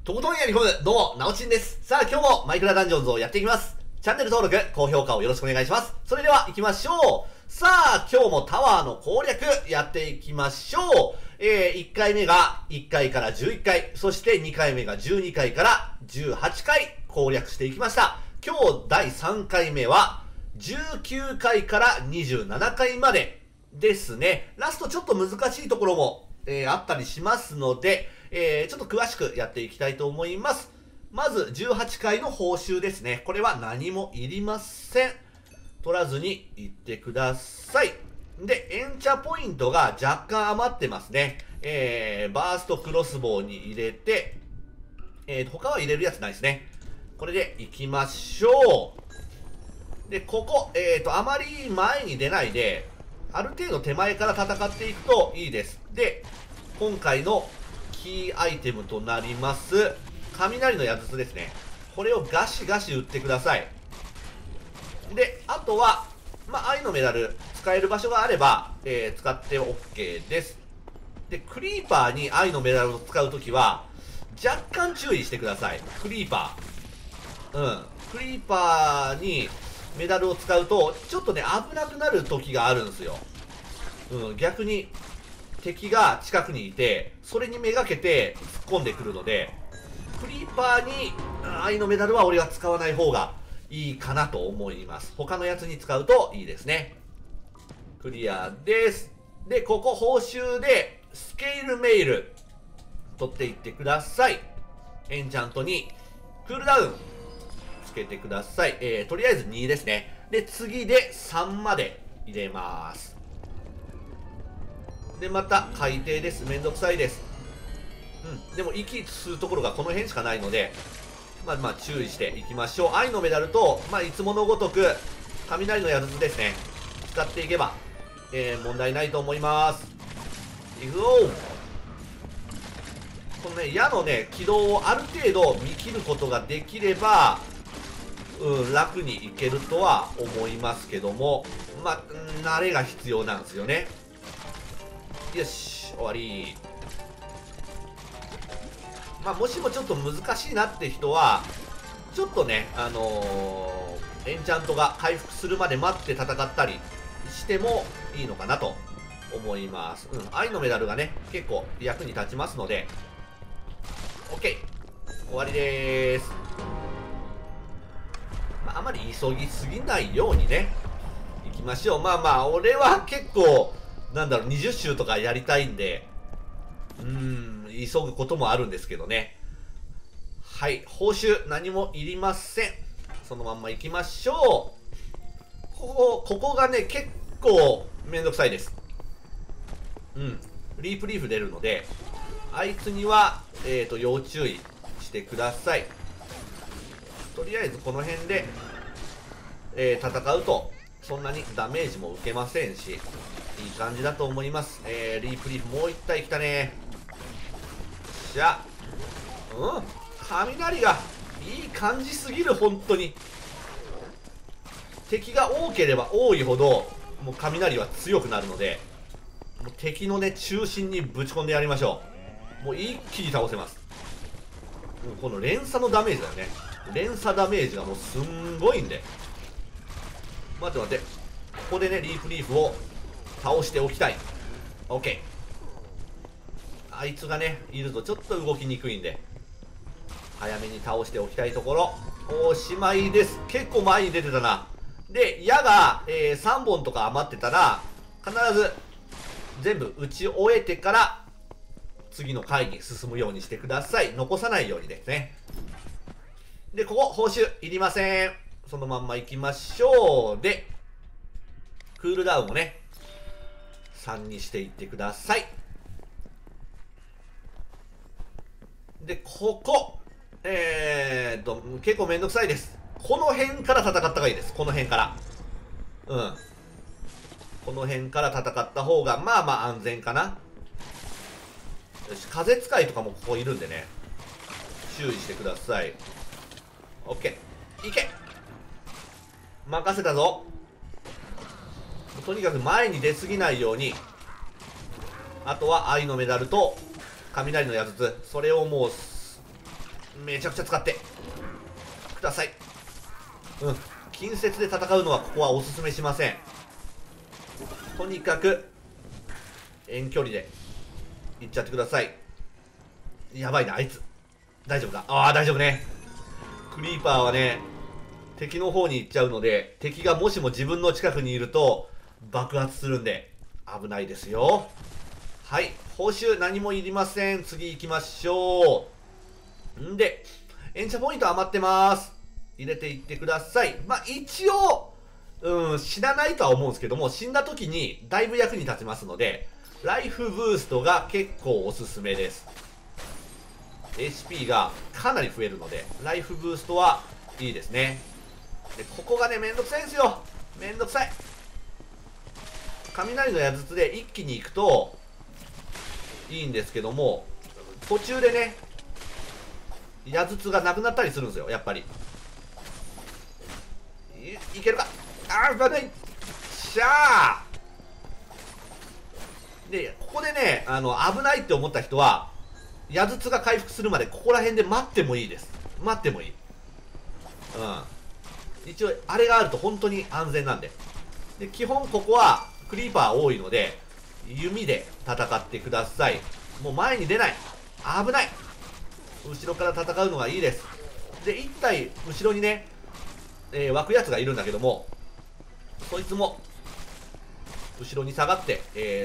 とことんやり込む、どうも、なおちんです。さあ、今日もマイクラダンジョンズをやっていきます。チャンネル登録、高評価をよろしくお願いします。それでは行きましょう。さあ、今日もタワーの攻略やっていきましょう。1回目が1回から11回、そして2回目が12回から18回攻略していきました。今日第3回目は19回から27回までですね。ラストちょっと難しいところも、あったりしますので、ちょっと詳しくやっていきたいと思います。まず18回の報酬ですね。これは何もいりません。取らずに行ってください。で、エンチャポイントが若干余ってますね。バーストクロスボウに入れて、他は入れるやつないですね。これで行きましょう。で、ここ、あまり前に出ないで、ある程度手前から戦っていくといいです。で、今回のキーアイテムとなります、雷の矢筒ですね。これをガシガシ打ってください。で、あとは、愛のメダル、使える場所があれば、使って OK です。で、クリーパーに愛のメダルを使うときは、若干注意してください。クリーパー。クリーパーにメダルを使うと、ちょっとね、危なくなる時があるんですよ。逆に、敵が近くにいて、それにめがけて突っ込んでくるので、クリーパーに愛のメダルは俺は使わない方がいいかなと思います。他のやつに使うといいですね。クリアです。で、ここ報酬でスケールメイル取っていってください。エンチャントにクールダウンつけてください。とりあえず2ですね。で、次で3まで入れます。で、また海底です。めんどくさいです。でも息吸うところがこの辺しかないので、注意していきましょう。愛のメダルと、いつものごとく、雷の矢筒ですね。使っていけば、問題ないと思います。いくぞこのね、矢のね、軌道をある程度見切ることができれば、楽にいけるとは思いますけども、慣れが必要なんですよね。よし、終わり。もしもちょっと難しいなって人は、ちょっとね、エンチャントが回復するまで待って戦ったりしてもいいのかなと思います。愛のメダルがね、結構役に立ちますので、OK。終わりでーす。あまり急ぎすぎないようにね、行きましょう。俺は結構、20周とかやりたいんで、急ぐこともあるんですけどね。はい、報酬何もいりません。そのまんま行きましょう。ここがね、結構めんどくさいです。リープリーフ出るので、あいつには、要注意してください。とりあえずこの辺で、戦うと、そんなにダメージも受けませんし、いい感じだと思います。リープリーフもう一体来たね。じゃあ、雷がいい感じすぎる、本当に。敵が多ければ多いほど、もう雷は強くなるので、もう敵のね、中心にぶち込んでやりましょう。もう一気に倒せます。もうこの連鎖のダメージだよね。連鎖ダメージがもうすんごいんで。待って。ここでね、リープリーフを倒しておきたい。OK。あいつがね、いるとちょっと動きにくいんで、早めに倒しておきたいところ。おしまいです。結構前に出てたな。で、矢が、3本とか余ってたら、必ず全部打ち終えてから、次の回に進むようにしてください。残さないようにですね。で、ここ、報酬いりません。そのまんま行きましょう。で、クールダウンをね、3にしていってください。で、ここ、結構めんどくさいです。この辺から戦った方がいいです。この辺から。この辺から戦った方が、安全かな。よし、風使いとかもここいるんでね。注意してください。OK。いけ！任せたぞ。とにかく前に出過ぎないように。あとは愛のメダルと雷の矢筒。それをもうめちゃくちゃ使ってください。近接で戦うのはここはおすすめしません。とにかく遠距離でいっちゃってください。やばいなあいつ。大丈夫か。ああ大丈夫ね。クリーパーはね敵の方に行っちゃうので、敵がもしも自分の近くにいると爆発するんで危ないですよ。はい、報酬何もいりません。次行きましょう。んでエンチャポイント余ってます。入れていってください。まあ一応死なないとは思うんですけども、死んだ時にだいぶ役に立ちますので、ライフブーストが結構おすすめです。 HP がかなり増えるのでライフブーストはいいですね。でここがねめんどくさいんですよ。めんどくさい。雷の矢筒で一気に行くといいんですけども、途中でね矢筒がなくなったりするんですよ。やっぱり いけるか。ああ危ない。しゃーでここでね危ないって思った人は矢筒が回復するまでここら辺で待ってもいいです。待ってもいい。一応あれがあると本当に安全なんで。で基本ここはクリーパー多いので弓で戦ってください。もう前に出ない。危ない。後ろから戦うのがいいです。で1体後ろにね、湧くやつがいるんだけども、そいつも後ろに下がって、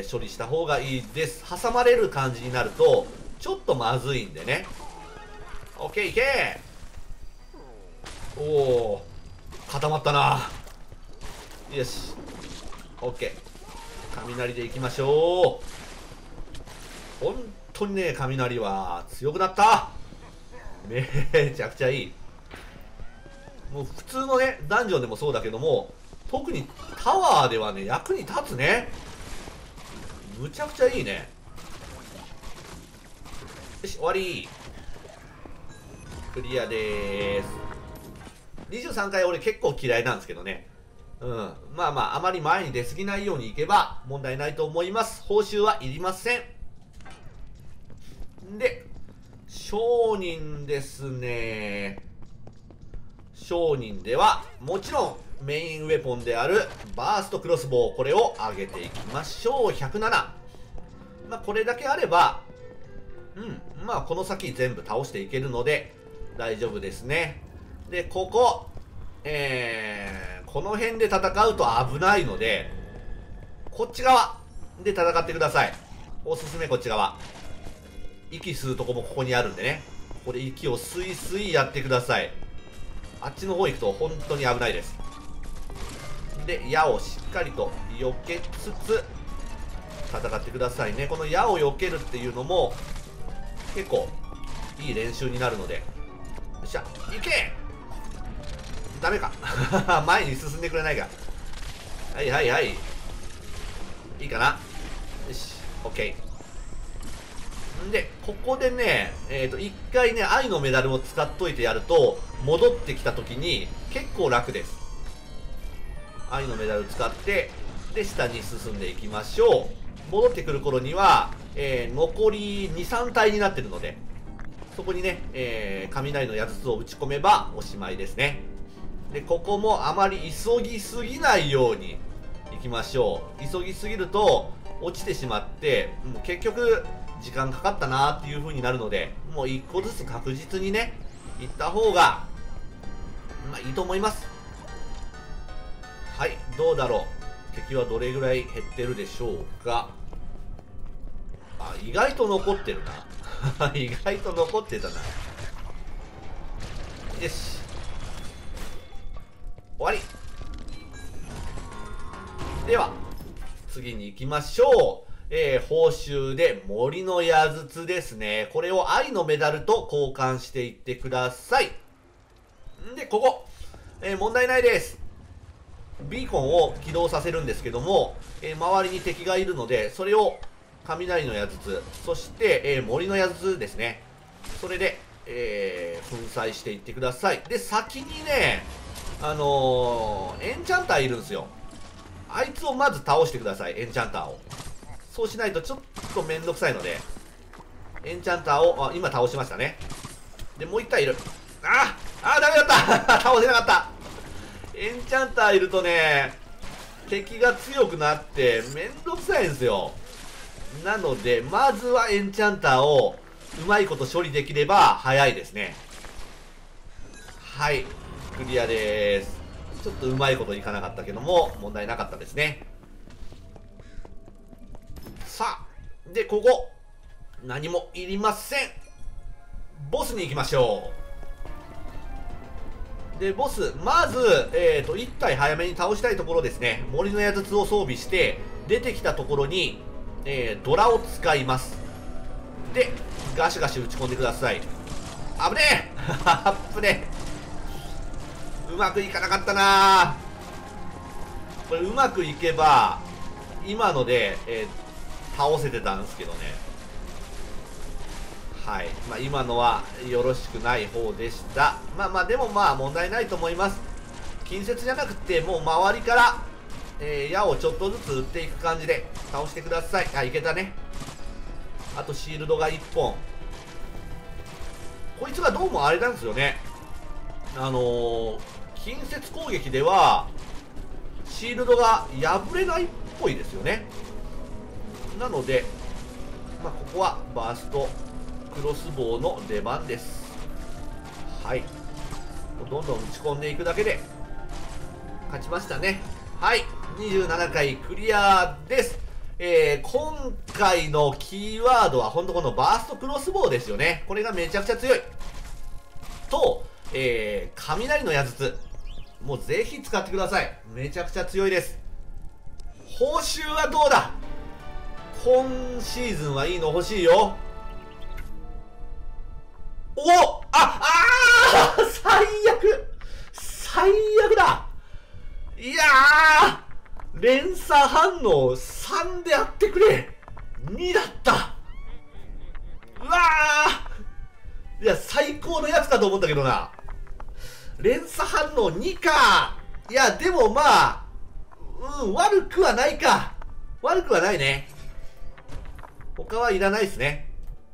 処理した方がいいです。挟まれる感じになるとちょっとまずいんでね。 OK いけ。おお固まったな。よし OK。 雷でいきましょう。本当にね雷は強くなった。めちゃくちゃいい。もう普通のねダンジョンでもそうだけども、特にタワーではね役に立つね。むちゃくちゃいいね。よし終わり。クリアでーす。23回俺結構嫌いなんですけどね。まあまああまり前に出過ぎないようにいけば問題ないと思います。報酬はいりません。で商人ですね。商人ではもちろんメインウェポンであるバーストクロスボウ、これを上げていきましょう。107。まあこれだけあればまあこの先全部倒していけるので大丈夫ですね。でこここの辺で戦うと危ないのでこっち側で戦ってください。おすすめこっち側。息吸うとこもここにあるんでね、ここで息を吸い吸いやってください。あっちの方行くと本当に危ないです。で矢をしっかりと避けつつ戦ってくださいね。この矢を避けるっていうのも結構いい練習になるので。よっしゃ行け。ダメか前に進んでくれないか。はいはいはい、いいかな。よし OK。 でここでね一回ね愛のメダルを使っといてやると戻ってきた時に結構楽です。愛のメダル使ってで下に進んでいきましょう。戻ってくる頃には、残り 2,3 体になってるのでそこにね、雷の矢筒を打ち込めばおしまいですね。でここもあまり急ぎすぎないようにいきましょう。急ぎすぎると落ちてしまってもう結局時間かかったなっていう風になるので、もう1個ずつ確実にねいった方がまあいいと思います。はい、どうだろう。敵はどれぐらい減ってるでしょうか。あ、意外と残ってるな意外と残ってたな。よし終わり。では次に行きましょう。報酬で森の矢筒ですね。これを愛のメダルと交換していってください。んでここ、問題ないです。ビーコンを起動させるんですけども、周りに敵がいるのでそれを雷の矢筒、そして、森の矢筒ですね、それで、粉砕していってください。で先にねエンチャンターいるんですよ。あいつをまず倒してください。エンチャンターを。そうしないとちょっとめんどくさいのでエンチャンターを今倒しましたね。 で、もう1体いる。ダメだった倒せなかった。エンチャンターいるとね、敵が強くなってめんどくさいんですよ。なので、まずはエンチャンターをうまいこと処理できれば早いですね。はい、クリアです。ちょっとうまいこといかなかったけども、問題なかったですね。さあ、で、ここ、何もいりません。ボスに行きましょう。で、ボス、まず、1体早めに倒したいところですね。森の矢筒を装備して、出てきたところに、ドラを使います。で、ガシガシ打ち込んでください。危ねえあぶねえ、うまくいかなかったな。これうまくいけば今ので、倒せてたんですけどね。はい、今のはよろしくない方でした。でも問題ないと思います。近接じゃなくてもう周りから、矢をちょっとずつ打っていく感じで倒してください。いけたね。あとシールドが1本。こいつがどうもあれなんですよね。近接攻撃ではシールドが破れないっぽいですよね。なので、ここはバーストクロスボウの出番です。はい、どんどん打ち込んでいくだけで勝ちましたね。はい、27回クリアです。今回のキーワードは本当このバーストクロスボウですよね。これがめちゃくちゃ強いと、雷の矢筒、もうぜひ使ってください。めちゃくちゃ強いです。報酬はどうだ。今シーズンはいいの欲しいよ。最悪だ。いやー、連鎖反応3でやってくれ。2だった。うわー、いや最高のやつかと思ったけどな。連鎖反応2か。いやでも悪くはないか。悪くはないね。他はいらないですね。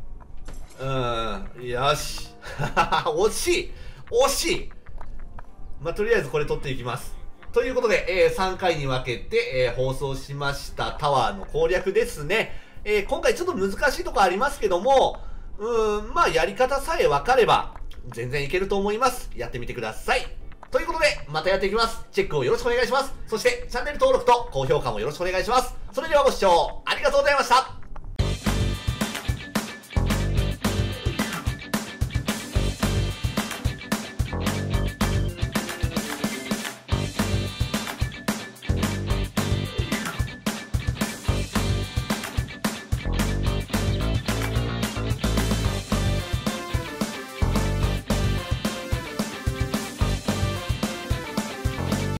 よし惜しい惜しい。とりあえずこれ取っていきます。ということで、3回に分けて、放送しましたタワーの攻略ですね。今回ちょっと難しいとこありますけども、やり方さえ分かれば全然いけると思います。やってみてください。ということで、またやっていきます。チェックをよろしくお願いします。そしてチャンネル登録と高評価もよろしくお願いします。それではご視聴ありがとうございました。